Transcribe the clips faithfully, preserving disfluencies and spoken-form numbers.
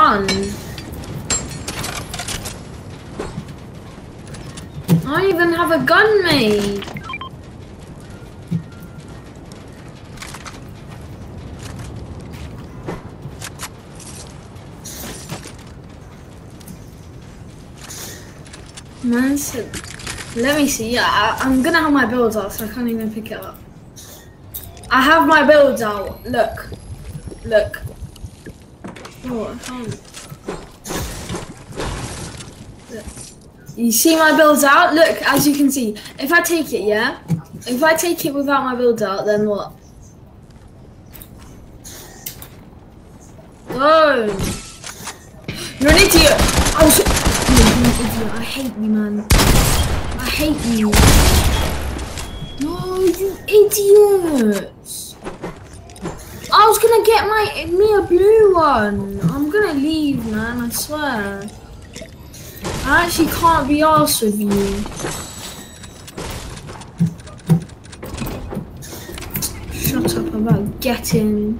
gun. I don't even have a gun, mate. Man said, let me see. Yeah, I, I'm gonna have my builds out, so I can't even pick it up. I have my builds out. Look, look. Oh, I can't. Look. You see my builds out? Look, as you can see, if I take it, yeah. If I take it without my builds out, then what? Oh, you're an idiot. I was. You're an idiot. I hate you, man. I hate you. No, you idiots. I was gonna get my me a blue one. I'm gonna leave, man. I swear. I actually can't be arsed with you. Shut up about getting.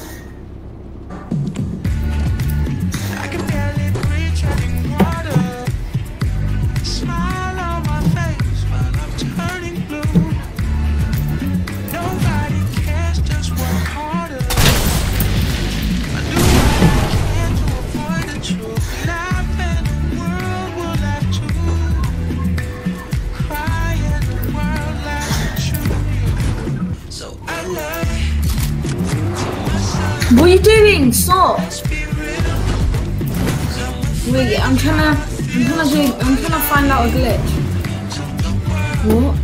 What are you doing? Stop! Wait, I'm trying to, I'm trying to do, I'm trying to find out a glitch. What?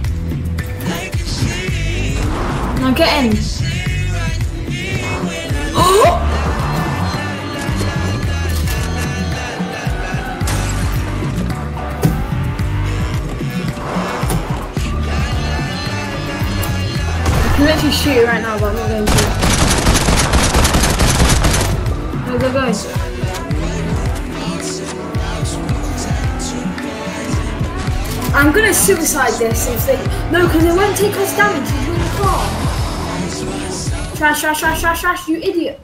Now get in. Oh! I can literally shoot you right now, but I'm not going to. Go, go, go. I'm gonna suicide this if they... No, because it won't take us damage if we're in the car. Trash, trash, trash, trash, trash, you idiot.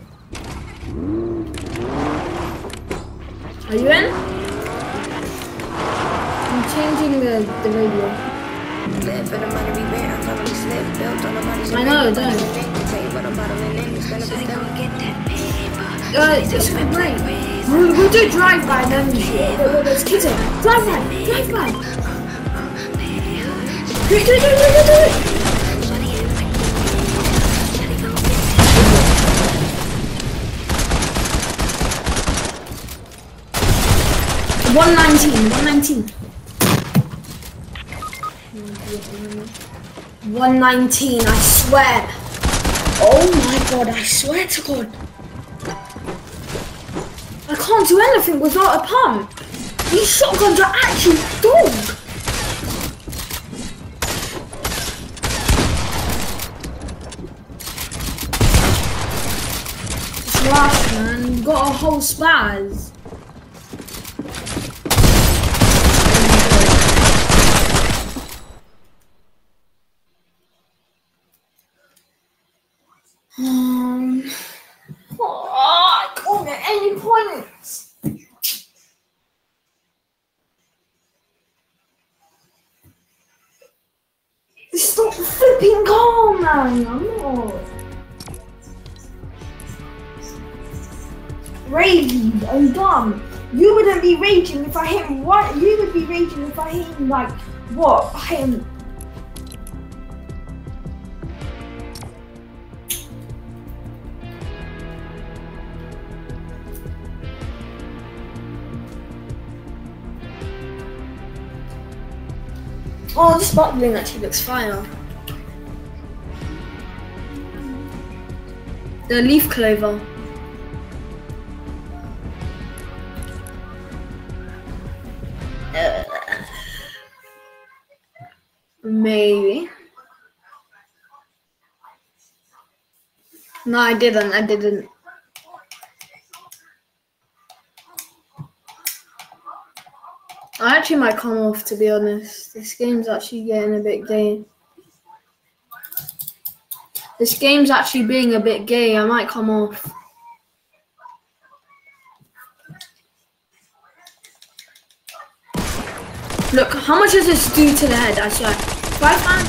Are you in? I'm changing the, the radio. I know, don't. Uh, it's my brain. We'll, we'll do drive-by then. There's kids in. Drive-by! Drive-by! Do it, do it, do it, do it, do it! one nineteen, one nineteen. one nineteen, I swear. Oh my god, I swear to god. I can't do anything without a pump. These shotguns are actually dog. Slash, man, you got a whole spaz. Um, oh, I can't get any points. Stop flipping calm, man. I'm not raging. I'm dumb. You wouldn't be raging if I hit him. What? You would be raging if I hit him like what? I hit him. Oh, this bot bling actually looks fire. The leaf clover. Uh, maybe. No, I didn't. I didn't. I actually might come off, to be honest. This game's actually getting a bit gay. This game's actually being a bit gay. I might come off. Look, how much does this do to the head? I swear. Five man.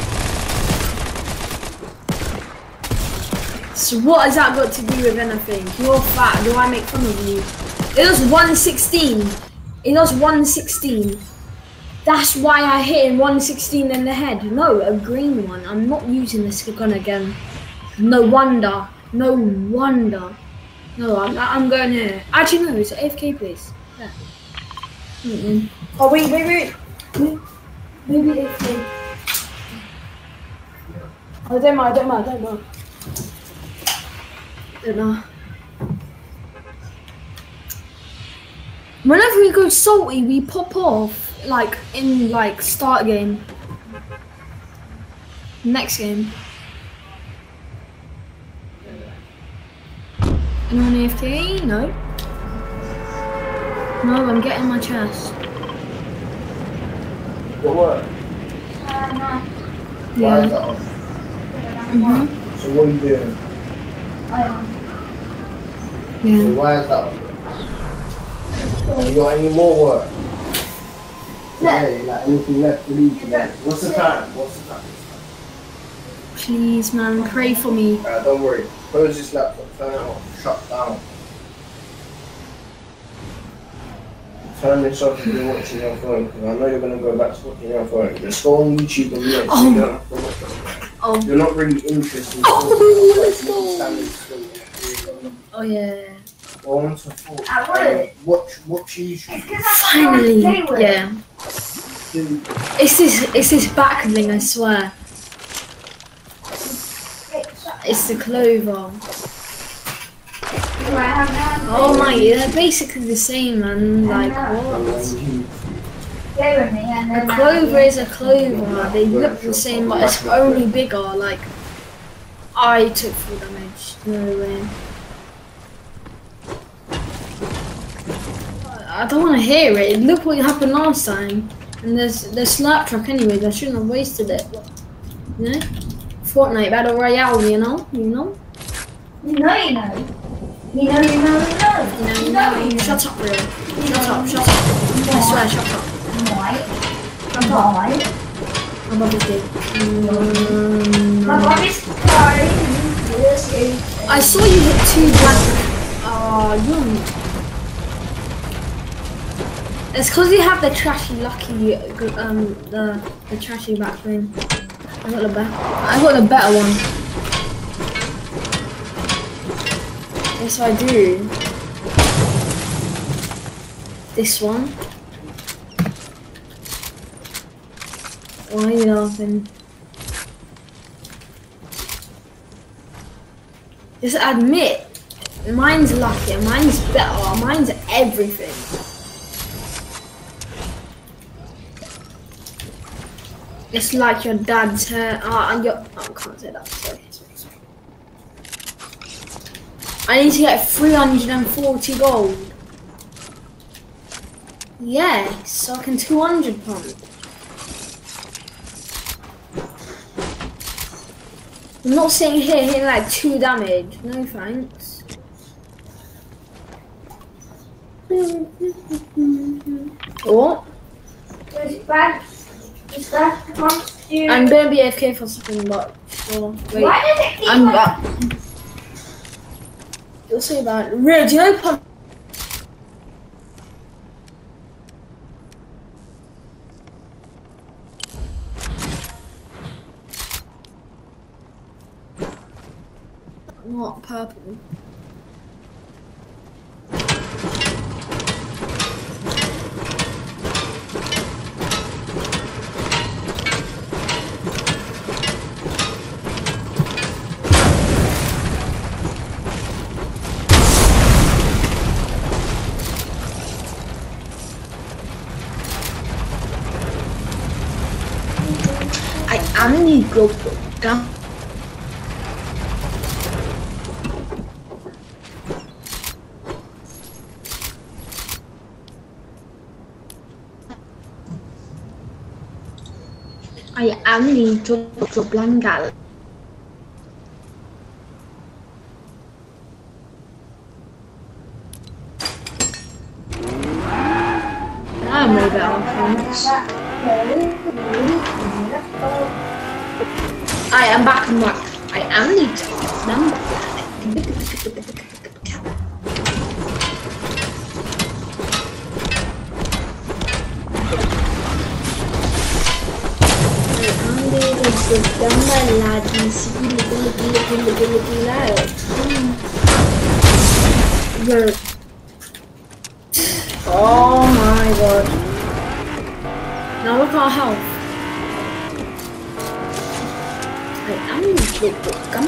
So what has that got to do with anything? You're fat. Do I make fun of you? It was one sixteen. It was one sixteen. That's why I hit him one sixteen in the head. No, a green one. I'm not using this gun again. No wonder. No wonder. No, I'm, I'm going here. Actually, no, it's an A F K place. Yeah. Mm-mm. Oh, wait, wait, wait. Maybe A F K. Oh, don't mind, don't mind, don't mind. Don't know. Whenever we go salty, we pop off, like, in, like, start game. Next game. Anyone A F K? No. No, I'm getting my chest. Your work? Uh, no. Yeah. Mm-hmm. So what are you doing? I am. Yeah. So why is that? Have you got any more work? Yeah, like anything left to leave today? What's the time? What's the time? Please, man, pray for me. Uh, don't worry. Close this laptop. Turn it off. Shut down. Turn this off if you're watching your phone, because I know you're going to go back to watching your phone. Just go on YouTube and look. Oh. You don't have to watch it. Oh. You're not really interested in Oh, let's go. Oh, yeah. Go on to four. I would. Watch, watch YouTube. Finally, yeah. It's this, it's this back thing, I swear. It's the clover. Oh my, they're basically the same, man. Like, what? A clover is a clover. They look the same, but it's only bigger. Like, I took full damage. No way. I don't want to hear it. Look what happened last time. And there's the slap truck anyway. I shouldn't have wasted it. You know? Fortnite Battle Royale, you know? You know? You know, you know. You know, you know, you know. You know, you know. You shut up, bro. Shut up, shut up. I swear, shut up. Why? Shut up. Why? My brother's dead. Mm. My brother's sorry. This is. I saw you hit two black. Oh, you. It's because you have the trashy lucky, um, the the trashy back thing. I got the better. I got the better one. Yes, I do. This one. Why are you laughing? Just admit, mine's lucky. Mine's better. Mine's everything. It's like your dad's hair. Ah, and your. Oh, I can't say that. Sorry, sorry, sorry. I need to get three hundred forty gold. Yes, so I can two hundred pump. I'm not sitting here hitting like two damage. No thanks. What? Is that monster? I'm gonna be A F K for something, but sure. Wait. Why does it keep I'm like- back. You'll see about it. Really, do you know pump? Not purple. I am the GoPro down. I am the GoPro Blangal. I'm I'm way better. I am back and back. I am the top number. Oh my god. Now look at our health. I am the come.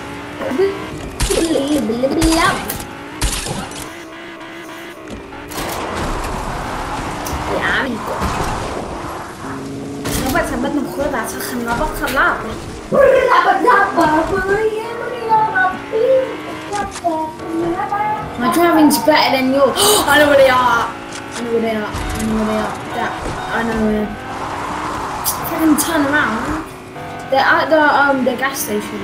Các bạn sẽ bắt một khối và sẽ khăn nó bắt khăn lắm. My driving's better than yours. I know where they are. I know where they are. I know where they are. Yeah, I know where. Fucking turn around. They're at the um the gas station.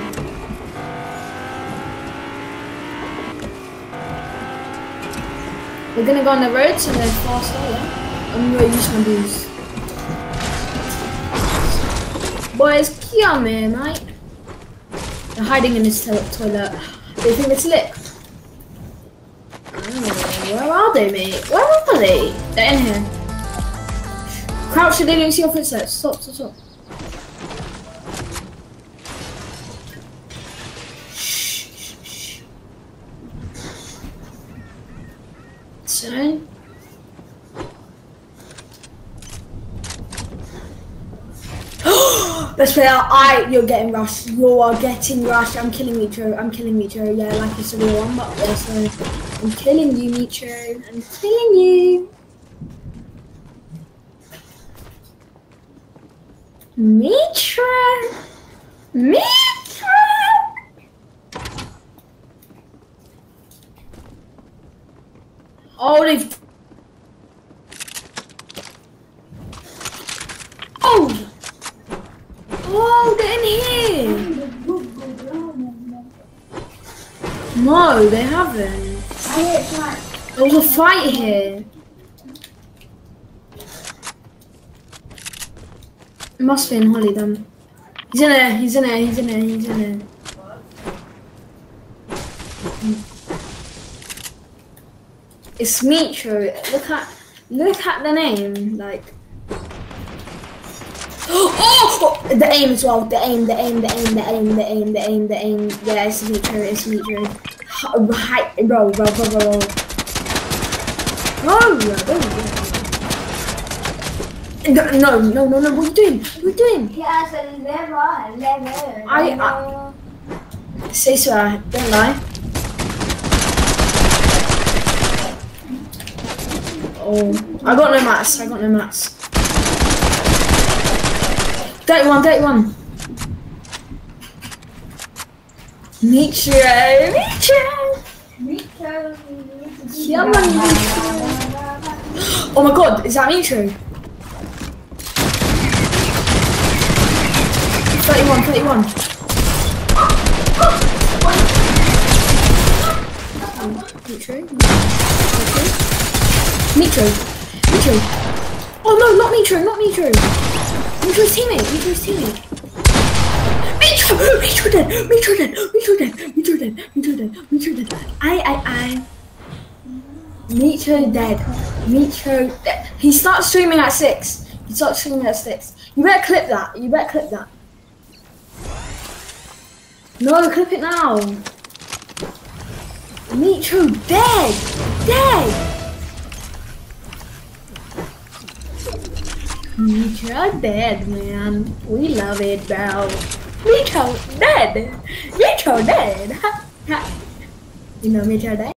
We're gonna go on the road so they're faster. Yeah? I'm gonna use my boost. Boys, come here, mate. They're hiding in this to toilet. They think it's lit. Oh, where are they, mate? Where are they? They're in here. Crouch so they don't see your footsteps. Stop, stop, stop. Shh, shh, shh. So. Best player, I, you're getting rushed. You are getting rushed. I'm killing Micho. I'm killing Micho. Yeah, like you said, you're one, but yeah, so I'm killing you, Micho. I'm killing you. Micho. Micho. Oh, they've. Oh. Oh, they're in here! No, they haven't. There was a fight here. It must be in Holly then. He's in there, he's in there, he's in there, he's in there. It's Micho. Look at look at the name, like. Oh! The aim as well. The aim, the aim, the aim, the aim, the aim, the aim, the aim. Yeah, it's Micho, it's Micho. Hi, bro, bro, bro, bro, bro. No, no, no, no, no. What are you doing? What are you doing? He has a lever, lever. I, I say so. Don't lie. Oh, I got no mats. I got no mats. thirty-one, thirty-one. Micho, Micho. Micho. Yeah, man, Micho. Oh my god, is that Micho? thirty-one, thirty-one. Micho. Micho. Micho. Oh no, not Micho, not Micho. Micho's teammate, Micho's teammate. Micho! Micho dead! Micho dead! Micho dead! Micho dead! Micho dead! Micho dead! I, I, I. Micho dead. Micho dead. He starts streaming at six. He starts streaming at six. You better clip that. You better clip that. No, clip it now. Micho dead! Dead! Micho dead, man. We love it, bro. Micho dead. Micho dead. You know Micho dead?